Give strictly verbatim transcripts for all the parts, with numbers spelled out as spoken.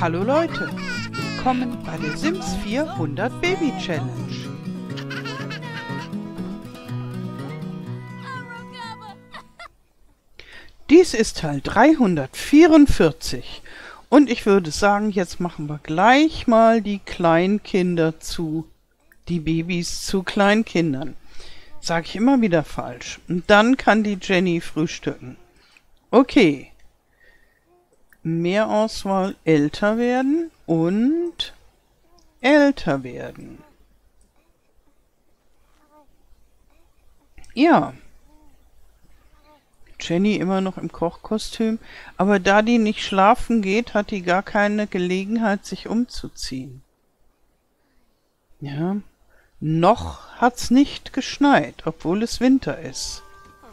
Hallo Leute, willkommen bei der Sims vierhundert Baby Challenge. Dies ist Teil dreihundertvierundvierzig und ich würde sagen, jetzt machen wir gleich mal die Kleinkinder zu, die Babys zu Kleinkindern. Sage ich immer wieder falsch. Und dann kann die Jenny frühstücken. Okay. Mehr Auswahl, älter werden und älter werden. Ja. Jenny immer noch im Kochkostüm, aber da die nicht schlafen geht, hat die gar keine Gelegenheit, sich umzuziehen. Ja. Noch hat's nicht geschneit, obwohl es Winter ist.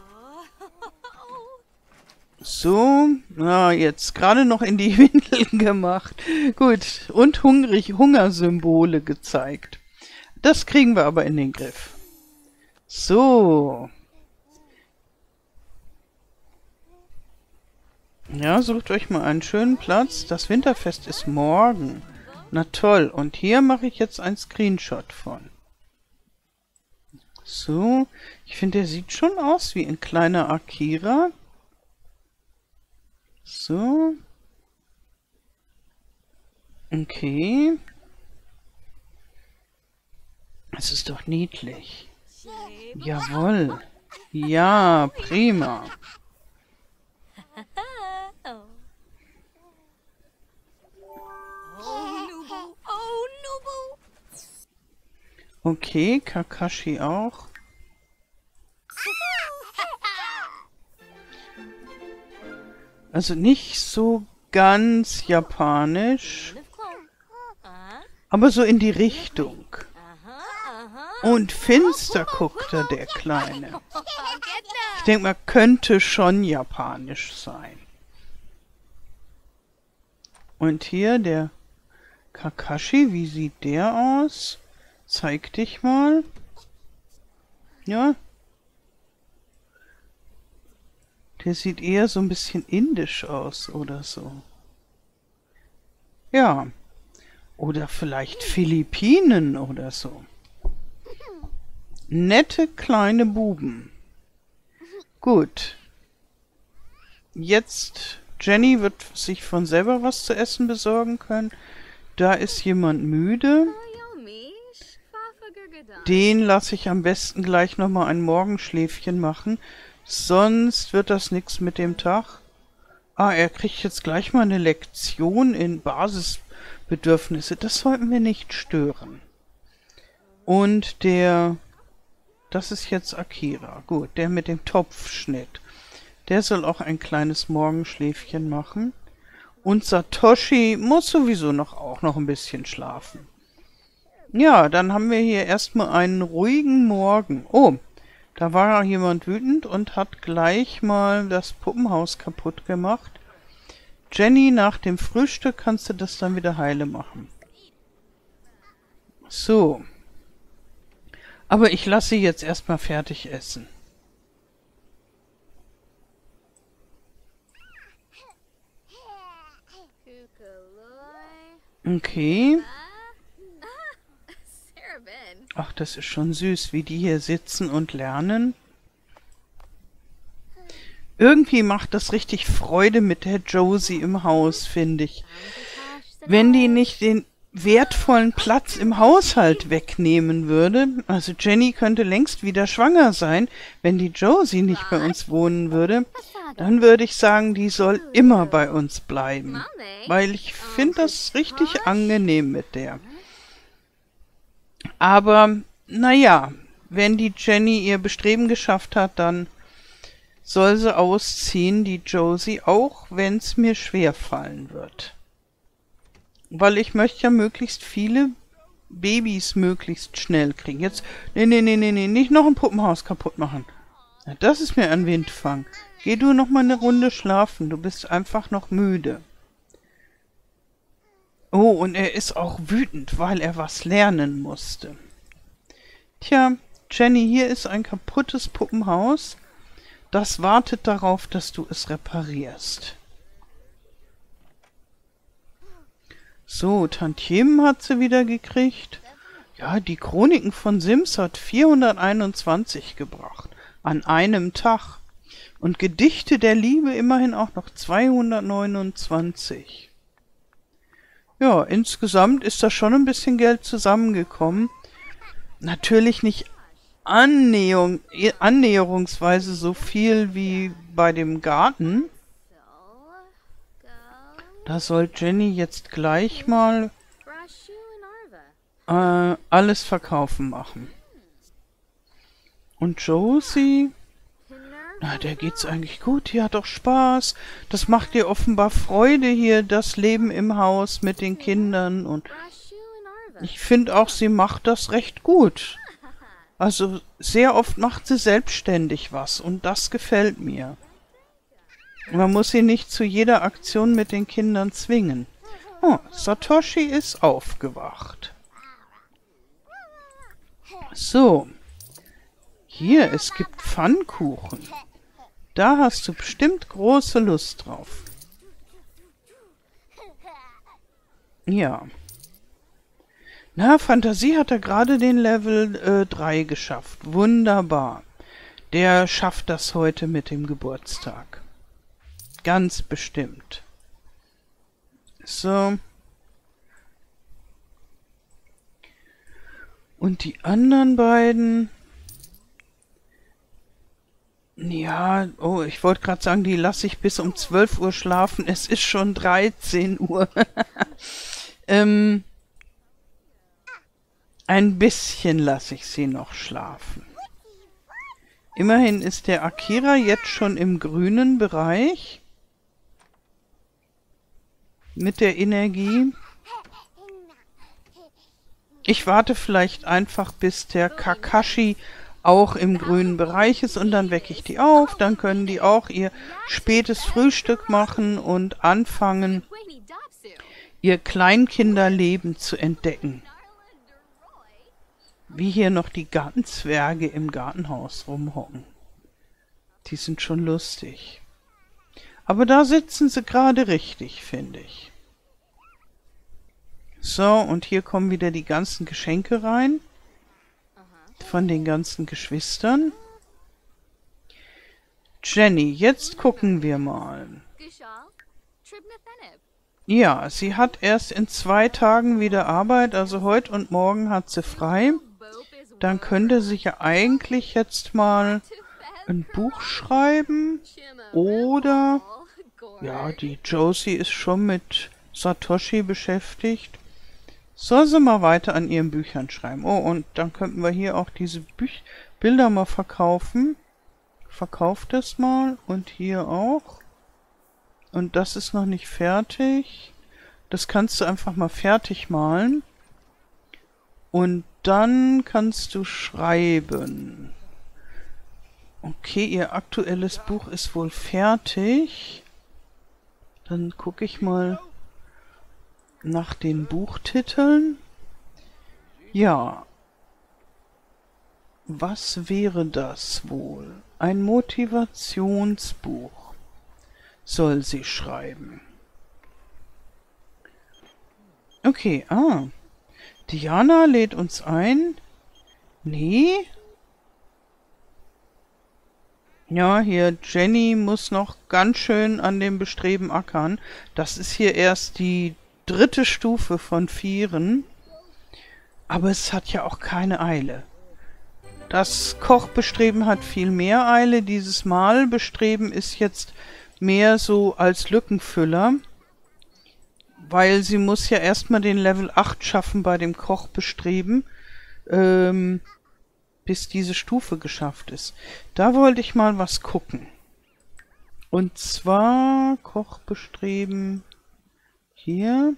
So, na, jetzt gerade noch in die Windeln gemacht. Gut, und hungrig Hungersymbole gezeigt. Das kriegen wir aber in den Griff. So. Ja, sucht euch mal einen schönen Platz. Das Winterfest ist morgen. Na toll, und hier mache ich jetzt einen Screenshot von. So, ich finde, der sieht schon aus wie ein kleiner Akira. So. Okay. Es ist doch niedlich. Jawohl. Ja, prima. Okay, Kakashi auch. Also nicht so ganz japanisch, aber so in die Richtung. Und finster guckt er, der Kleine. Ich denke mal, könnte schon japanisch sein. Und hier der Kakashi, wie sieht der aus? Zeig dich mal. Ja. Der sieht eher so ein bisschen indisch aus oder so. Ja. Oder vielleicht Philippinen oder so. Nette kleine Buben. Gut. Jetzt, Jenny wird sich von selber was zu essen besorgen können. Da ist jemand müde. Den lasse ich am besten gleich nochmal ein Morgenschläfchen machen. Sonst wird das nichts mit dem Tag. Ah, er kriegt jetzt gleich mal eine Lektion in Basisbedürfnisse. Das sollten wir nicht stören. Und der... Das ist jetzt Akira. Gut, der mit dem Topfschnitt. Der soll auch ein kleines Morgenschläfchen machen. Und Satoshi muss sowieso noch auch noch ein bisschen schlafen. Ja, dann haben wir hier erstmal einen ruhigen Morgen. Oh, da war jemand wütend und hat gleich mal das Puppenhaus kaputt gemacht. Jenny, nach dem Frühstück kannst du das dann wieder heile machen. So. Aber ich lasse sie jetzt erstmal fertig essen. Okay. Ach, das ist schon süß, wie die hier sitzen und lernen. Irgendwie macht das richtig Freude mit der Josie im Haus, finde ich. Wenn die nicht den wertvollen Platz im Haushalt wegnehmen würde, also Jenny könnte längst wieder schwanger sein, wenn die Josie nicht bei uns wohnen würde, dann würde ich sagen, die soll immer bei uns bleiben. Weil ich finde das richtig angenehm mit der. Aber, naja, wenn die Jenny ihr Bestreben geschafft hat, dann soll sie ausziehen, die Josie, auch wenn es mir schwer fallen wird. Weil ich möchte ja möglichst viele Babys möglichst schnell kriegen. Jetzt, nee, nee, nee, nee, nee, nicht noch ein Puppenhaus kaputt machen. Ja, das ist mir ein Windfang. Geh du noch mal eine Runde schlafen, du bist einfach noch müde. Oh, und er ist auch wütend, weil er was lernen musste. Tja, Jenny, hier ist ein kaputtes Puppenhaus. Das wartet darauf, dass du es reparierst. So, Tantiemen hat sie wieder gekriegt. Ja, die Chroniken von Sims hat vierhunderteinundzwanzig gebracht. An einem Tag. Und Gedichte der Liebe immerhin auch noch zweihundertneunundzwanzig. Ja, insgesamt ist da schon ein bisschen Geld zusammengekommen. Natürlich nicht annäherung, annäherungsweise so viel wie bei dem Garten. Da soll Jenny jetzt gleich mal äh, alles verkaufen machen. Und Josie, na, der geht's eigentlich gut, die hat doch Spaß. Das macht ihr offenbar Freude hier, das Leben im Haus mit den Kindern. Und ich finde auch, sie macht das recht gut. Also sehr oft macht sie selbstständig was und das gefällt mir. Man muss sie nicht zu jeder Aktion mit den Kindern zwingen. Oh, Satoshi ist aufgewacht. So. Hier, es gibt Pfannkuchen. Da hast du bestimmt große Lust drauf. Ja. Na, Fantasie hat er gerade den Level äh, drei geschafft. Wunderbar. Der schafft das heute mit dem Geburtstag. Ganz bestimmt. So. Und die anderen beiden... Ja, oh, ich wollte gerade sagen, die lasse ich bis um zwölf Uhr schlafen. Es ist schon dreizehn Uhr. ähm, ein bisschen lasse ich sie noch schlafen. Immerhin ist der Akira jetzt schon im grünen Bereich. Mit der Energie. Ich warte vielleicht einfach, bis der Kakashi auch im grünen Bereich ist und dann wecke ich die auf. Dann können die auch ihr spätes Frühstück machen und anfangen, ihr Kleinkinderleben zu entdecken. Wie hier noch die Gartenzwerge im Gartenhaus rumhocken. Die sind schon lustig. Aber da sitzen sie gerade richtig, finde ich. So, und hier kommen wieder die ganzen Geschenke rein. Von den ganzen Geschwistern. Jenny, jetzt gucken wir mal. Ja, sie hat erst in zwei Tagen wieder Arbeit, also heute und morgen hat sie frei. Dann könnte sie ja eigentlich jetzt mal ein Buch schreiben. Oder, ja, die Josie ist schon mit Satoshi beschäftigt. Soll sie mal weiter an ihren Büchern schreiben. Oh, und dann könnten wir hier auch diese Büch Bilder mal verkaufen. Verkauft das mal. Und hier auch. Und das ist noch nicht fertig. Das kannst du einfach mal fertig malen. Und dann kannst du schreiben. Okay, ihr aktuelles Buch ist wohl fertig. Dann gucke ich mal nach den Buchtiteln. Ja. Was wäre das wohl? Ein Motivationsbuch soll sie schreiben. Okay, ah. Diana lädt uns ein. Nee. Ja, hier Jenny muss noch ganz schön an dem Bestreben ackern. Das ist hier erst die dritte Stufe von vieren. Aber es hat ja auch keine Eile. Das Kochbestreben hat viel mehr Eile. Dieses Malbestreben ist jetzt mehr so als Lückenfüller. Weil sie muss ja erstmal den Level acht schaffen bei dem Kochbestreben. Ähm, bis diese Stufe geschafft ist. Da wollte ich mal was gucken. Und zwar Kochbestreben hier.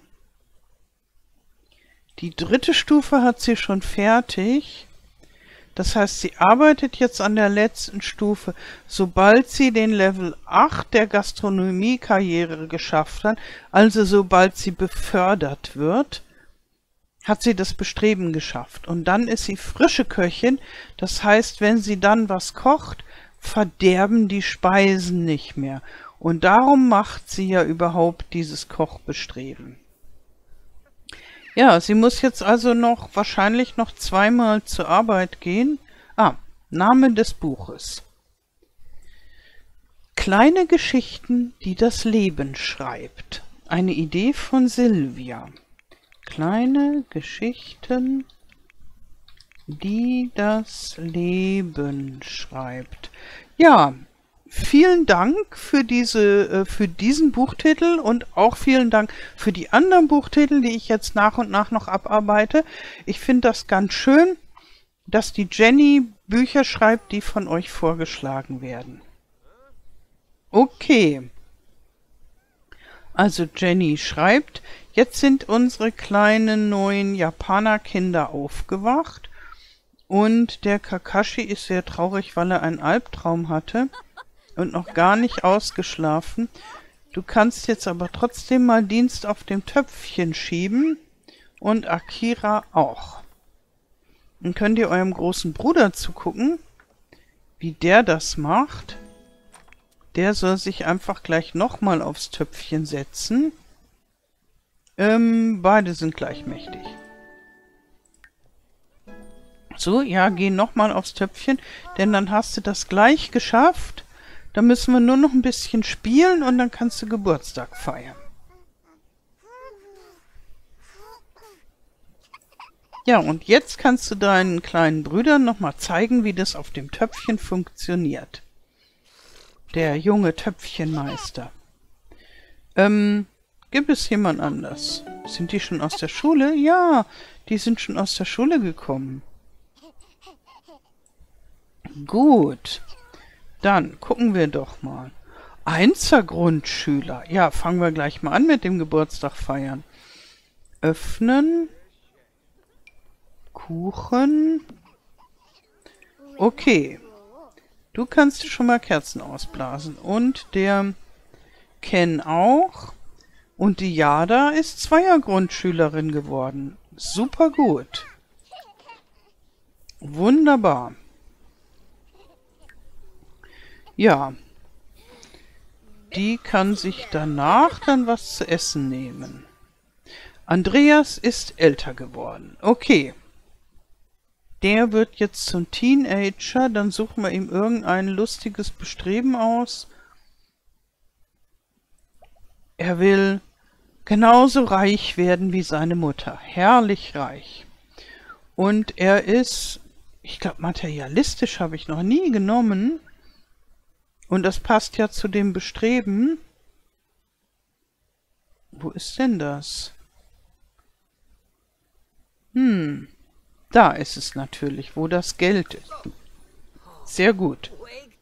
Die dritte Stufe hat sie schon fertig. Das heißt, sie arbeitet jetzt an der letzten Stufe. Sobald sie den Level acht der Gastronomie-Karriere geschafft hat, also sobald sie befördert wird, hat sie das Bestreben geschafft. Und dann ist sie frische Köchin. Das heißt, wenn sie dann was kocht, verderben die Speisen nicht mehr. Und darum macht sie ja überhaupt dieses Kochbestreben. Ja, sie muss jetzt also noch wahrscheinlich noch zweimal zur Arbeit gehen. Ah, Name des Buches. Kleine Geschichten, die das Leben schreibt. Eine Idee von Silvia. Kleine Geschichten, die das Leben schreibt. Ja, vielen Dank für diese, äh, für diesen Buchtitel und auch vielen Dank für die anderen Buchtitel, die ich jetzt nach und nach noch abarbeite. Ich finde das ganz schön, dass die Jenny Bücher schreibt, die von euch vorgeschlagen werden. Okay. Also Jenny schreibt, jetzt sind unsere kleinen neuen Japanerkinder aufgewacht und der Kakashi ist sehr traurig, weil er einen Albtraum hatte und noch gar nicht ausgeschlafen. Du kannst jetzt aber trotzdem mal Dienst auf dem Töpfchen schieben und Akira auch. Dann könnt ihr eurem großen Bruder zugucken, wie der das macht. Der soll sich einfach gleich nochmal aufs Töpfchen setzen. Ähm, beide sind gleich mächtig. So, ja, geh nochmal aufs Töpfchen, denn dann hast du das gleich geschafft. Da müssen wir nur noch ein bisschen spielen und dann kannst du Geburtstag feiern. Ja, und jetzt kannst du deinen kleinen Brüdern nochmal zeigen, wie das auf dem Töpfchen funktioniert. Der junge Töpfchenmeister. Ähm, gibt es jemand anders? Sind die schon aus der Schule? Ja, die sind schon aus der Schule gekommen. Gut. Dann gucken wir doch mal. Einser-Grundschüler. Ja, fangen wir gleich mal an mit dem Geburtstag feiern. Öffnen. Kuchen. Okay. Du kannst schon mal Kerzen ausblasen. Und der Ken auch. Und die Jada ist Zweier-Grundschülerin geworden. Super gut. Wunderbar. Ja. Die kann sich danach dann was zu essen nehmen. Andreas ist älter geworden. Okay. Der wird jetzt zum Teenager, dann suchen wir ihm irgendein lustiges Bestreben aus. Er will genauso reich werden wie seine Mutter. Herrlich reich. Und er ist, ich glaube, materialistisch habe ich noch nie genommen. Und das passt ja zu dem Bestreben. Wo ist denn das? Hm. Da ist es natürlich, wo das Geld ist. Sehr gut.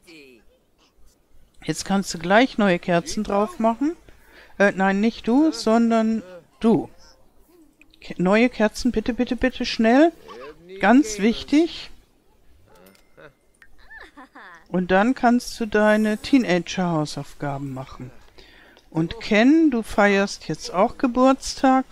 Jetzt kannst du gleich neue Kerzen drauf machen. Äh, nein, nicht du, sondern du. Ke- neue Kerzen, bitte, bitte, bitte, schnell. Ganz wichtig. Und dann kannst du deine Teenager-Hausaufgaben machen. Und Ken, du feierst jetzt auch Geburtstag.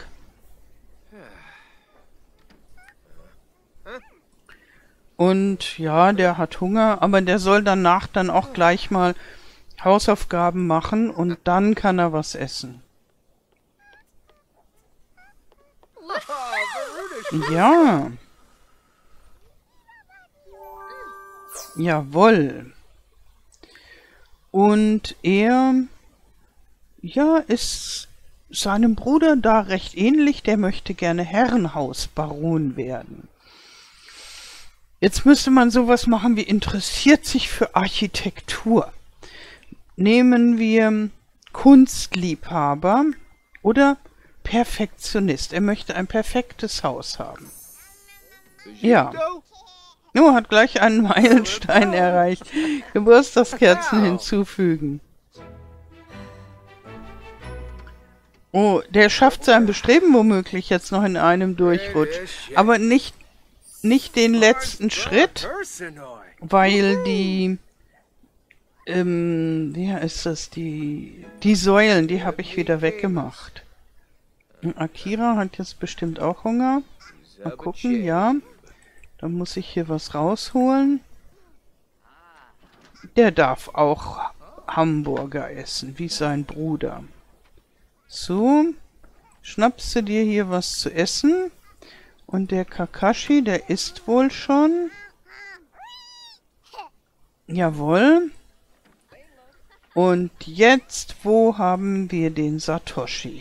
Und ja, der hat Hunger, aber der soll danach dann auch gleich mal Hausaufgaben machen und dann kann er was essen. Ja. Jawohl. Und er, ja, ist seinem Bruder da recht ähnlich. Der möchte gerne Herrenhausbaron werden. Jetzt müsste man sowas machen wie interessiert sich für Architektur. Nehmen wir Kunstliebhaber oder Perfektionist. Er möchte ein perfektes Haus haben. Ja. Nur hat gleich einen Meilenstein erreicht. Geburtstagskerzen hinzufügen. Oh, der schafft sein Bestreben womöglich jetzt noch in einem Durchrutsch. Aber nicht, nicht den letzten Schritt, weil die, ähm, wie ist das, die, die Säulen, die habe ich wieder weggemacht. Und Akira hat jetzt bestimmt auch Hunger. Mal gucken, ja. Dann muss ich hier was rausholen. Der darf auch Hamburger essen, wie sein Bruder. So, schnappst du dir hier was zu essen. Und der Kakashi, der isst wohl schon. Jawohl. Und jetzt, wo haben wir den Satoshi?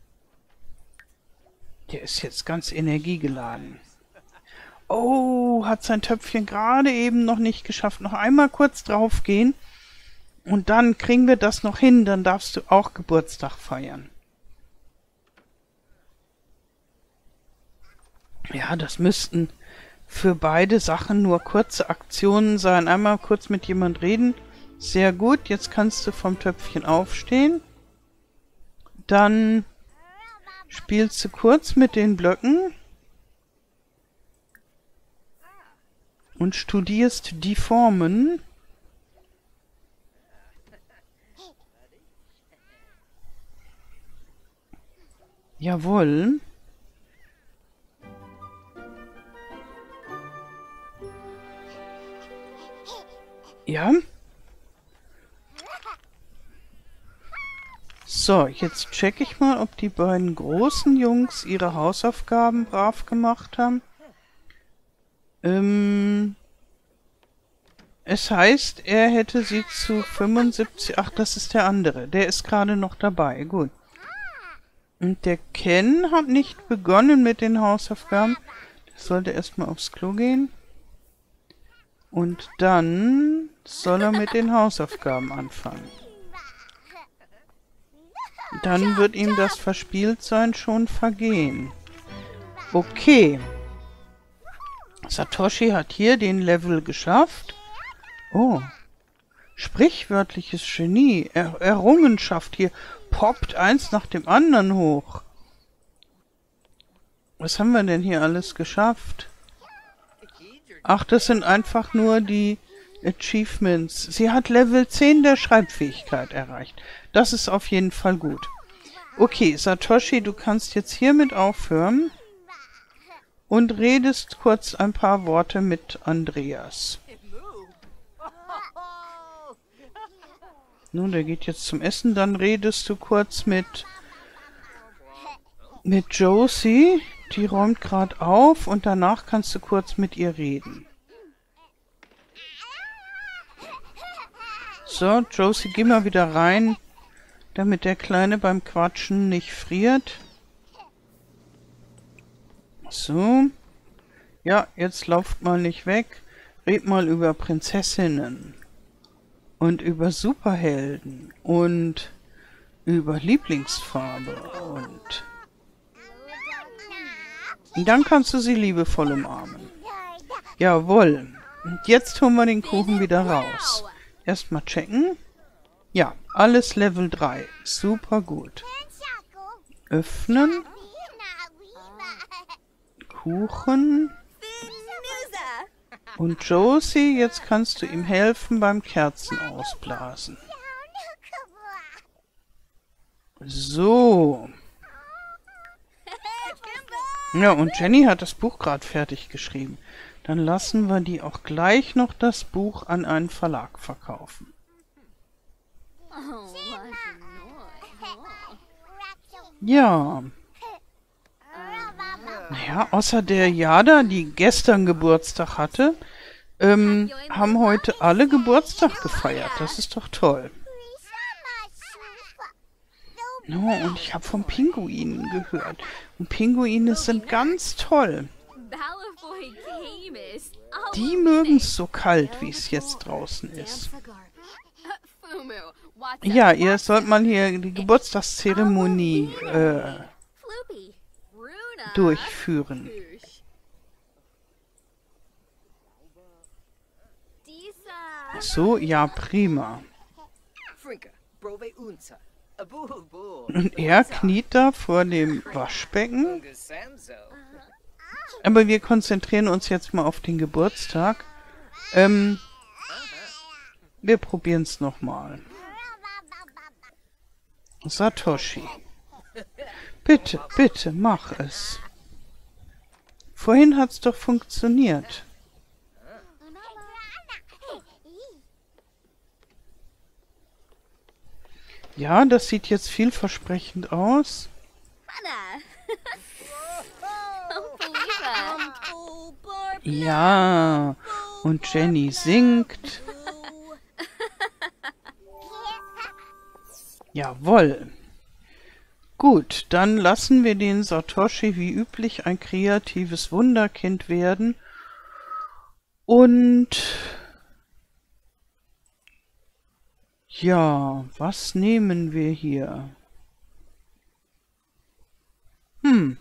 Der ist jetzt ganz energiegeladen. Oh, hat sein Töpfchen gerade eben noch nicht geschafft. Noch einmal kurz draufgehen. Und dann kriegen wir das noch hin. Dann darfst du auch Geburtstag feiern. Ja, das müssten für beide Sachen nur kurze Aktionen sein. Einmal kurz mit jemand reden. Sehr gut, jetzt kannst du vom Töpfchen aufstehen. Dann spielst du kurz mit den Blöcken. Und studierst die Formen. Jawohl. Ja. So, jetzt checke ich mal, ob die beiden großen Jungs ihre Hausaufgaben brav gemacht haben. Ähm, es heißt, er hätte sie zu fünfundsiebzig... Ach, das ist der andere. Der ist gerade noch dabei. Gut. Und der Ken hat nicht begonnen mit den Hausaufgaben. Der sollte erstmal aufs Klo gehen. Und dann soll er mit den Hausaufgaben anfangen. Dann wird ihm das Verspieltsein schon vergehen. Okay. Satoshi hat hier den Level geschafft. Oh. Sprichwörtliches Genie. Er Errungenschaft. Hier poppt eins nach dem anderen hoch. Was haben wir denn hier alles geschafft? Ach, das sind einfach nur die Achievements. Sie hat Level zehn der Schreibfähigkeit erreicht. Das ist auf jeden Fall gut. Okay, Satoshi, du kannst jetzt hiermit aufhören und redest kurz ein paar Worte mit Andreas. Nun, der geht jetzt zum Essen. Dann redest du kurz mit mit Josie. Die räumt gerade auf und danach kannst du kurz mit ihr reden. So, Josie, geh mal wieder rein, damit der Kleine beim Quatschen nicht friert. So. Ja, jetzt lauft mal nicht weg. Red mal über Prinzessinnen. Und über Superhelden. Und über Lieblingsfarbe. Und dann kannst du sie liebevoll umarmen. Jawohl. Und jetzt holen wir den Kuchen wieder raus. Erstmal checken. Ja, alles Level drei. Super gut. Öffnen. Kuchen. Und Josie, jetzt kannst du ihm helfen beim Kerzen ausblasen. So. Ja, und Jenny hat das Buch gerade fertig geschrieben. Dann lassen wir die auch gleich noch das Buch an einen Verlag verkaufen. Ja. Naja, außer der Jada, die gestern Geburtstag hatte, ähm, haben heute alle Geburtstag gefeiert. Das ist doch toll. Oh, und ich habe von Pinguinen gehört. Und Pinguine sind ganz toll. Die mögen es so kalt, wie es jetzt draußen ist. Ja, ihr sollt mal hier die Geburtstagszeremonie äh, durchführen. So, ja, prima. Und er kniet da vor dem Waschbecken. Aber wir konzentrieren uns jetzt mal auf den Geburtstag. Ähm, wir probieren es nochmal. Satoshi. Bitte, bitte, mach es. Vorhin hat es doch funktioniert. Ja, das sieht jetzt vielversprechend aus. Ja, und Jenny singt. Jawohl. Gut, dann lassen wir den Satoshi wie üblich ein kreatives Wunderkind werden. Und ja, was nehmen wir hier? Hm.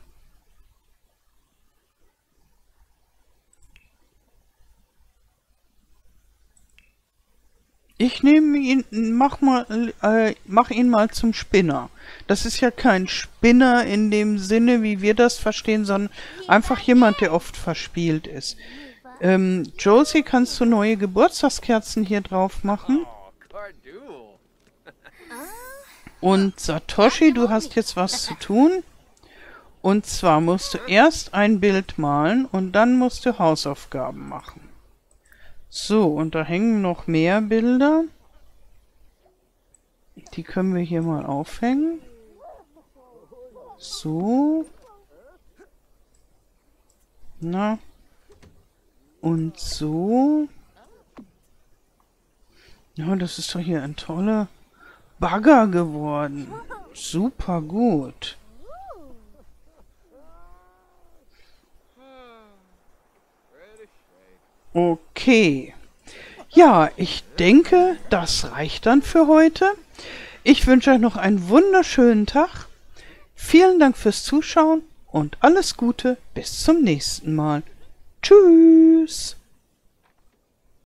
Ich nehme ihn, mach mal, äh, mach ihn mal zum Spinner. Das ist ja kein Spinner in dem Sinne, wie wir das verstehen, sondern einfach jemand, der oft verspielt ist. Ähm, Josie, kannst du neue Geburtstagskerzen hier drauf machen? Und Satoshi, du hast jetzt was zu tun. Und zwar musst du erst ein Bild malen und dann musst du Hausaufgaben machen. So, und da hängen noch mehr Bilder. Die können wir hier mal aufhängen. So. Na. Und so. Ja, das ist doch hier ein toller Bagger geworden. Super gut. Okay. Ja, ich denke, das reicht dann für heute. Ich wünsche euch noch einen wunderschönen Tag. Vielen Dank fürs Zuschauen und alles Gute. Bis zum nächsten Mal. Tschüss.